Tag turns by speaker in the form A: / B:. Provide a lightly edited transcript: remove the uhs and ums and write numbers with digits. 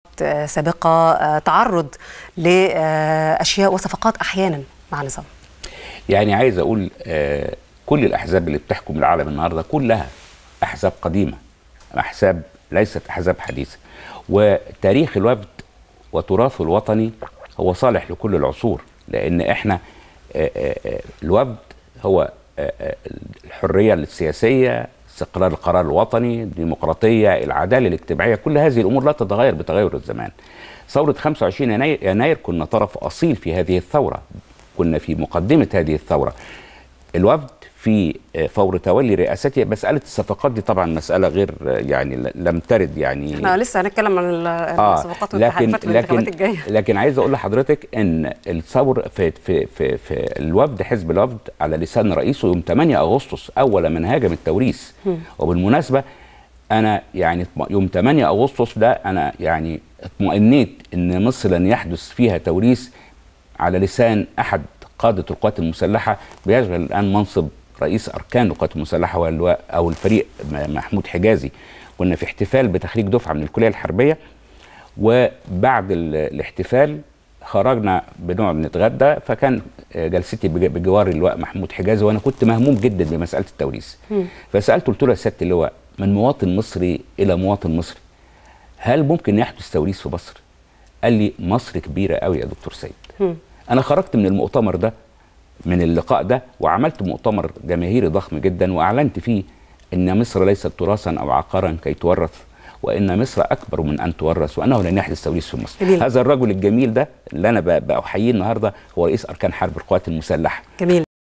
A: سابقة تعرض لأشياء وصفقات أحيانا مع نظام.
B: يعني عايز أقول كل الأحزاب اللي بتحكم العالم النهاردة كلها أحزاب قديمة، أحزاب ليست أحزاب حديثة، وتاريخ الوفد وتراثه الوطني هو صالح لكل العصور، لأن إحنا الوفد هو الحرية السياسية، استقرار القرار الوطني، الديمقراطية، العدالة الاجتماعية، كل هذه الأمور لا تتغير بتغير الزمان. ثورة 25 يناير كنا طرف أصيل في هذه الثورة، كنا في مقدمة هذه الثورة. الوفد في فور تولي رئاسته، مسألة الصفقات دي طبعا مسألة غير يعني لم ترد، يعني
A: احنا لسه هنتكلم عن الصفقات والتحالفات والانتخابات الجاية.
B: لكن عايز اقول لحضرتك ان الثور في الوفد، حزب الوفد على لسان رئيسه يوم 8 أغسطس اول من هاجم التوريث. وبالمناسبة انا يعني يوم 8 أغسطس ده انا يعني اطمئنيت ان مصر لن يحدث فيها توريث على لسان احد قادة القوات المسلحة بيشغل الآن منصب رئيس أركان القوات المسلحة أو الفريق محمود حجازي. كنا في احتفال بتخريج دفعة من الكلية الحربية، وبعد الاحتفال خرجنا بنقعد نتغدى، فكان جلستي بجوار اللواء محمود حجازي، وأنا كنت مهموم جدا بمسألة التوريث. فسألته، قلت له يا سيادة اللواء، من مواطن مصري إلى مواطن مصري هل ممكن يحدث توريث في مصر؟ قال لي مصر كبيرة قوي يا دكتور سيد. أنا خرجت من المؤتمر ده، من اللقاء ده، وعملت مؤتمر جماهيري ضخم جدا، وأعلنت فيه أن مصر ليست تراثا أو عقارا كي تورث، وأن مصر أكبر من أن تورث، وأنه لن يحدث توريث في مصر.
A: جميل.
B: هذا الرجل الجميل ده اللي أنا بأحييه النهارده هو رئيس أركان حرب القوات المسلحة.
A: جميل.